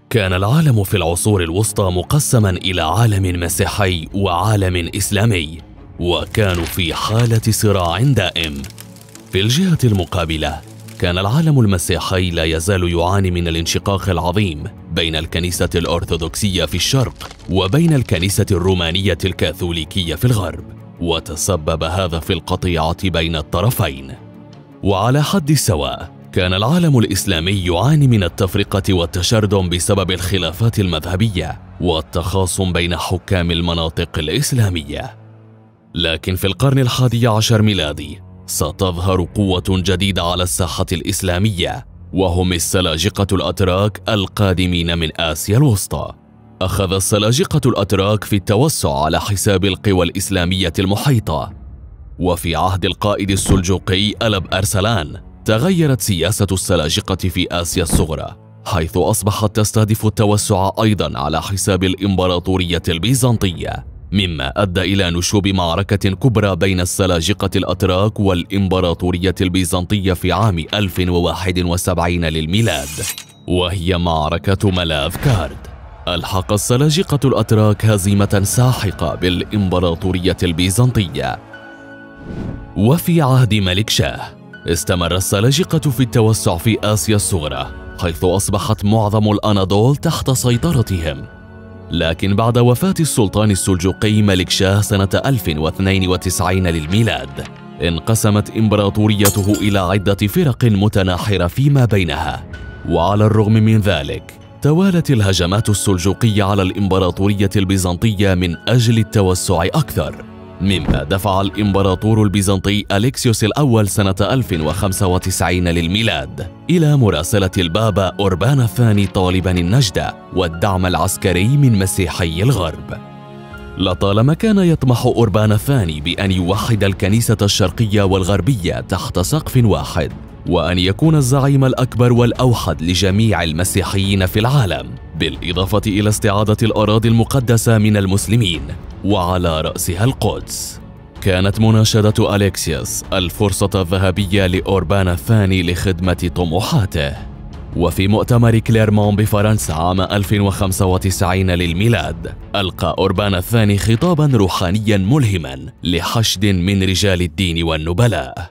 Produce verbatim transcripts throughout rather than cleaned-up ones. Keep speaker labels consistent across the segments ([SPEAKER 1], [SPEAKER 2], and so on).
[SPEAKER 1] كان العالم في العصور الوسطى مقسما إلى عالم مسيحي وعالم إسلامي، وكانوا في حالة صراع دائم. في الجهة المقابلة كان العالم المسيحي لا يزال يعاني من الانشقاق العظيم بين الكنيسة الأرثوذكسية في الشرق وبين الكنيسة الرومانية الكاثوليكية في الغرب، وتسبب هذا في القطيعة بين الطرفين. وعلى حد السواء كان العالم الإسلامي يعاني من التفرقة والتشرذم بسبب الخلافات المذهبية والتخاصم بين حكام المناطق الإسلامية. لكن في القرن الحادي عشر ميلادي ستظهر قوة جديدة على الساحة الإسلامية، وهم السلاجقة الأتراك القادمين من آسيا الوسطى. أخذ السلاجقة الأتراك في التوسع على حساب القوى الإسلامية المحيطة، وفي عهد القائد السلجوقي ألب أرسلان تغيرت سياسة السلاجقة في آسيا الصغرى، حيث أصبحت تستهدف التوسع أيضا على حساب الإمبراطورية البيزنطية، مما أدى إلى نشوب معركة كبرى بين السلاجقة الأتراك والإمبراطورية البيزنطية في عام ألف وواحد وسبعين للميلاد، وهي معركة ملاذ كارد. ألحق السلاجقة الأتراك هزيمة ساحقة بالإمبراطورية البيزنطية. وفي عهد ملك شاه استمر السلاجقة في التوسع في آسيا الصغرى، حيث أصبحت معظم الأناضول تحت سيطرتهم. لكن بعد وفاة السلطان السلجوقي ملك شاه سنة ألف واثنين وتسعين للميلاد انقسمت إمبراطوريته إلى عدة فرق متناحرة فيما بينها. وعلى الرغم من ذلك توالت الهجمات السلجوقية على الإمبراطورية البيزنطية من أجل التوسع أكثر، مما دفع الإمبراطور البيزنطي أليكسيوس الأول سنة ألف وخمسة وتسعين للميلاد إلى مراسلة البابا أوربان الثاني طالبا النجدة والدعم العسكري من مسيحي الغرب. لطالما كان يطمح أوربان الثاني بأن يوحد الكنيسة الشرقية والغربية تحت سقف واحد، وأن يكون الزعيم الأكبر والأوحد لجميع المسيحيين في العالم، بالإضافة إلى استعادة الأراضي المقدسة من المسلمين وعلى رأسها القدس. كانت مناشدة أليكسيوس الفرصة الذهبية لأوربان الثاني لخدمة طموحاته. وفي مؤتمر كليرمون بفرنسا عام ألف وخمسة وتسعين للميلاد ألقى أوربان الثاني خطابا روحانيا ملهما لحشد من رجال الدين والنبلاء.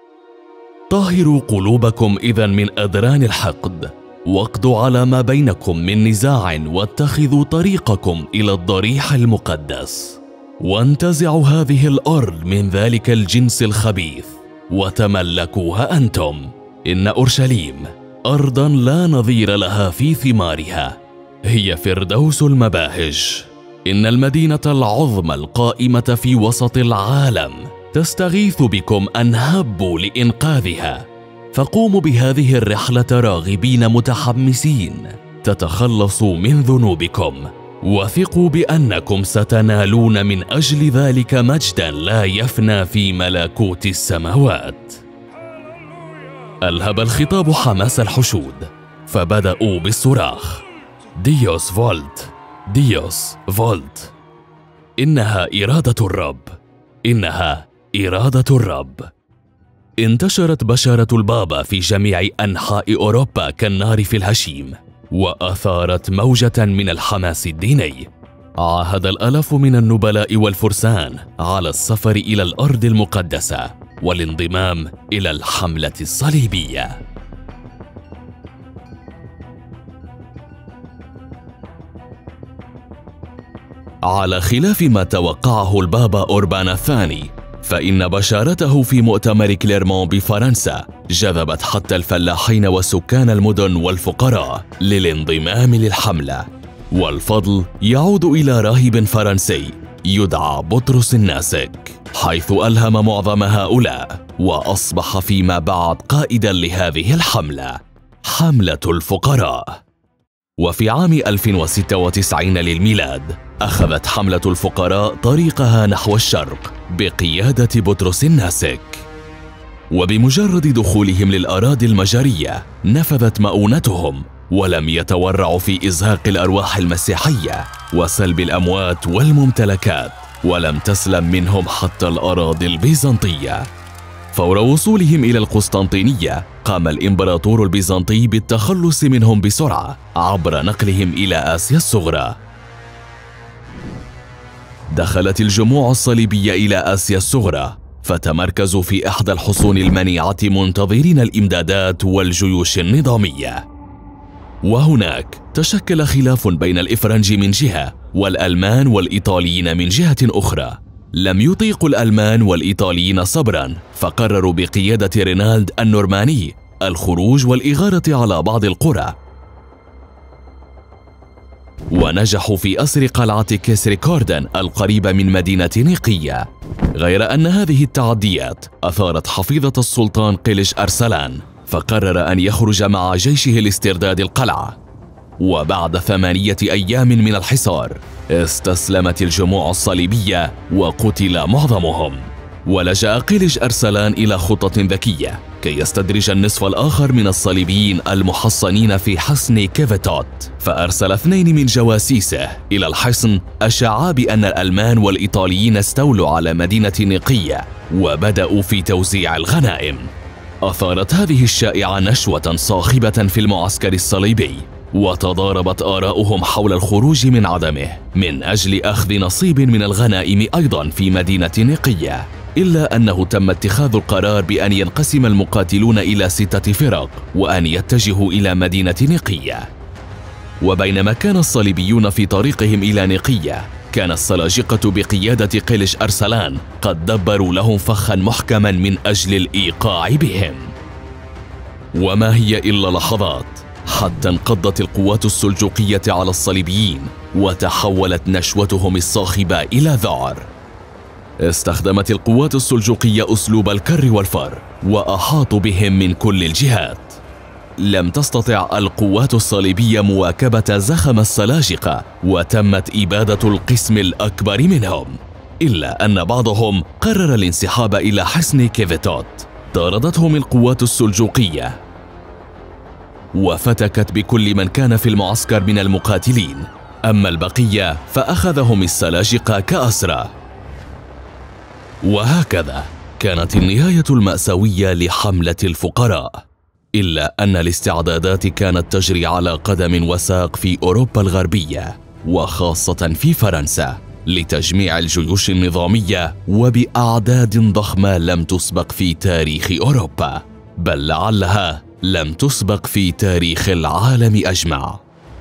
[SPEAKER 1] طهروا قلوبكم إذن من أدران الحقد، واقضوا على ما بينكم من نزاع، واتخذوا طريقكم إلى الضريح المقدس، وانتزعوا هذه الأرض من ذلك الجنس الخبيث وتملكوها أنتم. إن أورشليم أرضا لا نظير لها في ثمارها، هي فردوس المباهج. إن المدينة العظمى القائمة في وسط العالم تستغيث بكم أن هبوا لإنقاذها، فقوموا بهذه الرحلة راغبين متحمسين، تتخلصوا من ذنوبكم، وثقوا بأنكم ستنالون من أجل ذلك مجدا لا يفنى في ملكوت السماوات. ألهب الخطاب حماس الحشود، فبدأوا بالصراخ: ديوس فولت، ديوس فولت. إنها إرادة الرب، إنها إرادة الرب. انتشرت بشارة البابا في جميع أنحاء أوروبا كالنار في الهشيم، وأثارت موجة من الحماس الديني. عاهد الآلاف من النبلاء والفرسان على السفر إلى الأرض المقدسة والانضمام إلى الحملة الصليبية. على خلاف ما توقعه البابا أوربان الثاني، فإن بشارته في مؤتمر كليرمون بفرنسا جذبت حتى الفلاحين وسكان المدن والفقراء للانضمام للحملة، والفضل يعود إلى راهب فرنسي يدعى بطرس الناسك، حيث ألهم معظم هؤلاء وأصبح فيما بعد قائدا لهذه الحملة، حملة الفقراء. وفي عام ألف وستة وتسعين للميلاد أخذت حملة الفقراء طريقها نحو الشرق بقيادة بطرس الناسك، وبمجرد دخولهم للأراضي المجرية نفذت مؤونتهم، ولم يتورعوا في إزهاق الأرواح المسيحية وسلب الأموات والممتلكات، ولم تسلم منهم حتى الأراضي البيزنطية. فور وصولهم إلى القسطنطينية قام الإمبراطور البيزنطي بالتخلص منهم بسرعة عبر نقلهم إلى آسيا الصغرى. دخلت الجموع الصليبية إلى آسيا الصغرى، فتمركزوا في إحدى الحصون المنيعة منتظرين الإمدادات والجيوش النظامية. وهناك تشكل خلاف بين الإفرنج من جهة والألمان والإيطاليين من جهة أخرى. لم يطيق الألمان والإيطاليين صبرا، فقرروا بقيادة رينالد النورماني الخروج والإغارة على بعض القرى، ونجحوا في أسر قلعة كسر كوردن القريبة من مدينة نيقية. غير أن هذه التعديات أثارت حفيظة السلطان قلش أرسلان، فقرر أن يخرج مع جيشه لاسترداد القلعة. وبعد ثمانية أيام من الحصار استسلمت الجموع الصليبية وقتل معظمهم. ولجأ قلش أرسلان إلى خطة ذكية كي يستدرج النصف الآخر من الصليبيين المحصنين في حصن كيفيتوت، فأرسل اثنين من جواسيسه إلى الحصن أشعا بأن الألمان والإيطاليين استولوا على مدينة نيقية وبدأوا في توزيع الغنائم. أثارت هذه الشائعة نشوة صاخبة في المعسكر الصليبي، وتضاربت آراؤهم حول الخروج من عدمه من أجل أخذ نصيب من الغنائم أيضا في مدينة نيقية. إلا أنه تم اتخاذ القرار بأن ينقسم المقاتلون إلى ستة فرق وأن يتجهوا إلى مدينة نيقية. وبينما كان الصليبيون في طريقهم إلى نيقية، كان السلاجقة بقيادة قلش أرسلان قد دبروا لهم فخا محكما من أجل الإيقاع بهم. وما هي إلا لحظات حتى انقضت القوات السلجوقية على الصليبيين وتحولت نشوتهم الصاخبة إلى ذعر. استخدمت القوات السلجوقية أسلوب الكر والفر وأحاطوا بهم من كل الجهات. لم تستطع القوات الصليبية مواكبة زخم السلاجقة، وتمت إبادة القسم الأكبر منهم، إلا أن بعضهم قرر الانسحاب إلى حصن كيفيتوت. طاردتهم القوات السلجوقية وفتكت بكل من كان في المعسكر من المقاتلين، أما البقية فأخذهم السلاجقة كأسرى. وهكذا كانت النهاية المأساوية لحملة الفقراء. إلا أن الاستعدادات كانت تجري على قدم وساق في أوروبا الغربية، وخاصة في فرنسا، لتجميع الجيوش النظامية وبأعداد ضخمة لم تسبق في تاريخ أوروبا، بل لعلها لم تسبق في تاريخ العالم أجمع.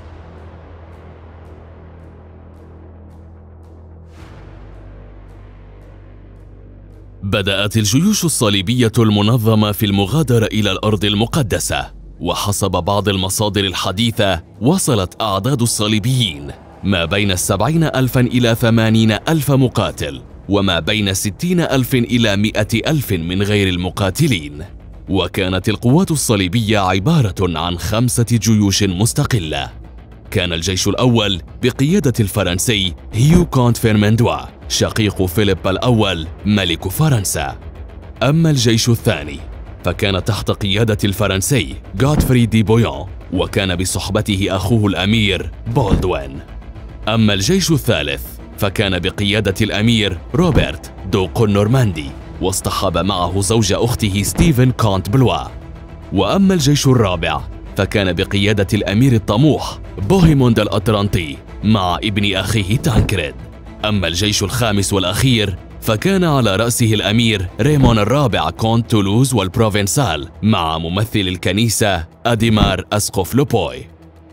[SPEAKER 1] بدأت الجيوش الصليبية المنظمة في المغادرة إلى الأرض المقدسة، وحسب بعض المصادر الحديثة وصلت أعداد الصليبيين ما بين السبعين ألفا إلى ثمانين ألف مقاتل، وما بين ستين ألف إلى مئة ألف من غير المقاتلين. وكانت القوات الصليبية عبارة عن خمسة جيوش مستقلة. كان الجيش الأول بقيادة الفرنسي هيو كونت فيرماندوا شقيق فيليب الأول ملك فرنسا. أما الجيش الثاني فكان تحت قيادة الفرنسي غودفري دي بويون، وكان بصحبته أخوه الأمير بولدوين. أما الجيش الثالث فكان بقيادة الأمير روبرت دوق النورماندي، واصطحب معه زوج أخته ستيفن كونت بلوا. وأما الجيش الرابع فكان بقيادة الأمير الطموح بوهيموند الأطرنطي مع ابن أخيه تانكريد. أما الجيش الخامس والأخير فكان على رأسه الأمير ريمون الرابع كونت تولوز والبروفنسال مع ممثل الكنيسة أديمار أسقف لوبوي.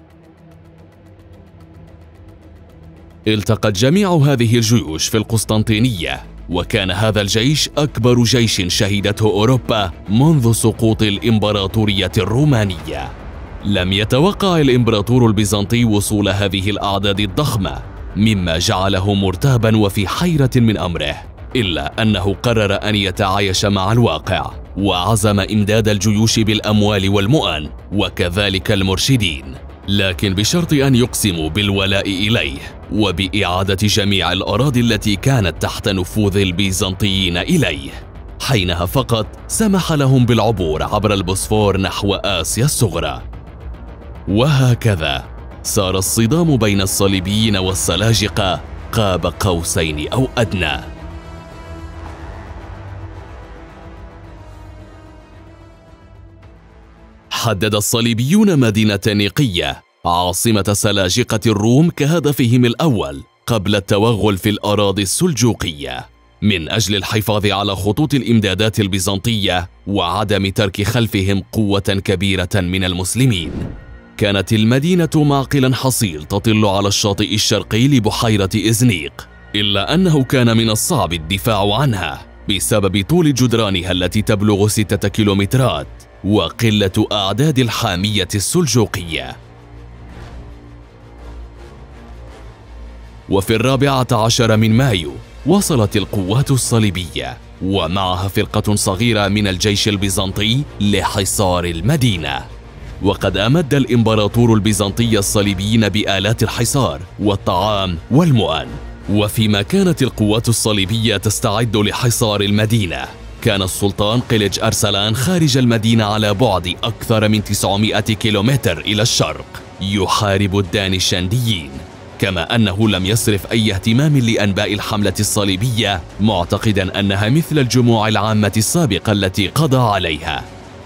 [SPEAKER 1] التقت جميع هذه الجيوش في القسطنطينية، وكان هذا الجيش أكبر جيش شهدته أوروبا منذ سقوط الإمبراطورية الرومانية. لم يتوقع الإمبراطور البيزنطي وصول هذه الأعداد الضخمة، مما جعله مرتابا وفي حيرة من أمره، إلا أنه قرر أن يتعايش مع الواقع، وعزم إمداد الجيوش بالأموال والمؤن وكذلك المرشدين، لكن بشرط أن يقسموا بالولاء إليه وبإعادة جميع الأراضي التي كانت تحت نفوذ البيزنطيين إليه. حينها فقط سمح لهم بالعبور عبر البوسفور نحو آسيا الصغرى. وهكذا صار الصدام بين الصليبيين والسلاجقة قاب قوسين أو أدنى. حدد الصليبيون مدينة نيقية عاصمة سلاجقة الروم كهدفهم الأول قبل التوغل في الأراضي السلجوقية، من أجل الحفاظ على خطوط الإمدادات البيزنطية وعدم ترك خلفهم قوة كبيرة من المسلمين. كانت المدينة معقلا حصيل تطل على الشاطئ الشرقي لبحيرة إزنيق، إلا أنه كان من الصعب الدفاع عنها بسبب طول جدرانها التي تبلغ ستة كيلومترات وقلة أعداد الحامية السلجوقية. وفي الرابعة عشر من مايو وصلت القوات الصليبية ومعها فرقة صغيرة من الجيش البيزنطي لحصار المدينة. وقد أمد الإمبراطور البيزنطي الصليبيين بآلات الحصار والطعام والمؤن. وفيما كانت القوات الصليبية تستعد لحصار المدينة، كان السلطان قلج أرسلان خارج المدينة على بعد أكثر من تسعمائة كيلومتر إلى الشرق يحارب الدانشنديين، كما أنه لم يصرف أي اهتمام لأنباء الحملة الصليبية، معتقدا أنها مثل الجموع العامة السابقة التي قضى عليها.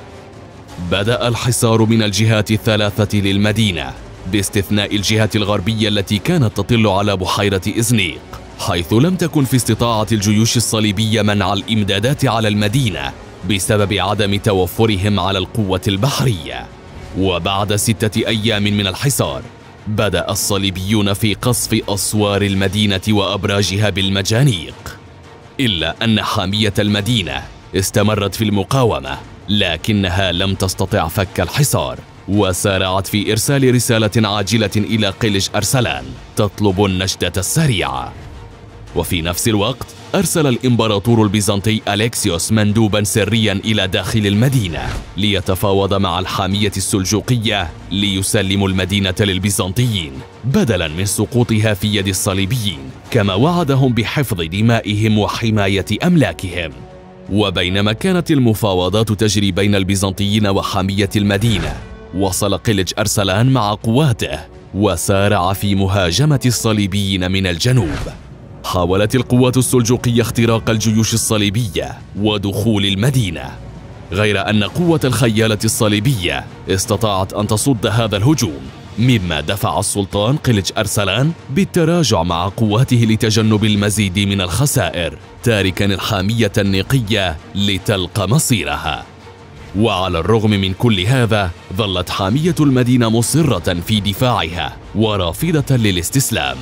[SPEAKER 1] بدأ الحصار من الجهات الثلاثة للمدينة باستثناء الجهة الغربية التي كانت تطل على بحيرة إزنيق، حيث لم تكن في استطاعة الجيوش الصليبية منع الإمدادات على المدينة بسبب عدم توفرهم على القوة البحرية. وبعد ستة أيام من الحصار، بدأ الصليبيون في قصف أسوار المدينة وأبراجها بالمجانيق، إلا أن حامية المدينة استمرت في المقاومة، لكنها لم تستطع فك الحصار، وسارعت في إرسال رسالة عاجلة إلى قلج أرسلان تطلب النجدة السريعة. وفي نفس الوقت أرسل الإمبراطور البيزنطي أليكسيوس مندوبا سريا إلى داخل المدينة ليتفاوض مع الحامية السلجوقية ليسلموا المدينة للبيزنطيين بدلا من سقوطها في يد الصليبيين، كما وعدهم بحفظ دمائهم وحماية أملاكهم. وبينما كانت المفاوضات تجري بين البيزنطيين وحامية المدينة، وصل قلج أرسلان مع قواته وسارع في مهاجمة الصليبيين من الجنوب. حاولت القوات السلجوقية اختراق الجيوش الصليبية ودخول المدينة، غير أن قوة الخيالة الصليبية استطاعت أن تصد هذا الهجوم، مما دفع السلطان قلج أرسلان بالتراجع مع قواته لتجنب المزيد من الخسائر، تاركا الحامية النيقية لتلقى مصيرها. وعلى الرغم من كل هذا، ظلت حامية المدينة مصرة في دفاعها ورافضة للاستسلام.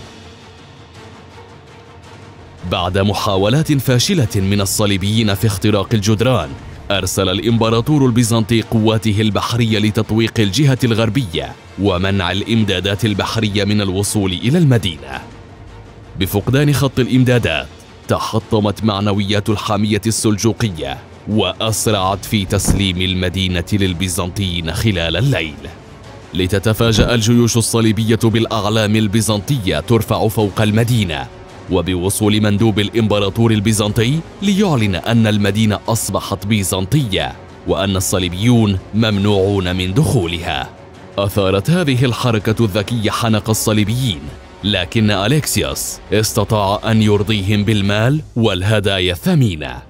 [SPEAKER 1] بعد محاولات فاشلة من الصليبيين في اختراق الجدران، أرسل الإمبراطور البيزنطي قواته البحرية لتطويق الجهة الغربية ومنع الإمدادات البحرية من الوصول إلى المدينة. بفقدان خط الإمدادات، تحطمت معنويات الحامية السلجوقية وأسرعت في تسليم المدينة للبيزنطيين خلال الليل، لتتفاجأ الجيوش الصليبية بالأعلام البيزنطية ترفع فوق المدينة، وبوصول مندوب الإمبراطور البيزنطي ليعلن أن المدينة أصبحت بيزنطية وأن الصليبيون ممنوعون من دخولها. أثارت هذه الحركة الذكية حنق الصليبيين، لكن أليكسيوس استطاع أن يرضيهم بالمال والهدايا الثمينة.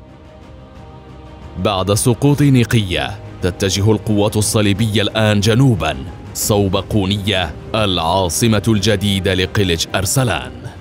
[SPEAKER 1] بعد سقوط نيقية، تتجه القوات الصليبية الآن جنوباً صوب قونية العاصمة الجديدة لقلج أرسلان.